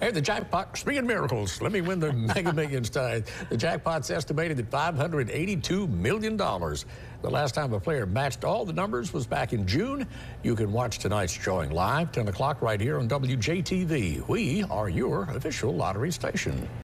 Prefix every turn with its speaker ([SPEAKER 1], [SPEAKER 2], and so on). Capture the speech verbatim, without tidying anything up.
[SPEAKER 1] Hey, the jackpot, speaking of miracles, let me win the Mega Millions tonight. The jackpot's estimated at five hundred eighty-two million dollars. The last time a player matched all the numbers was back in June. You can watch tonight's showing live, ten o'clock right here on W J T V. We are your official lottery station.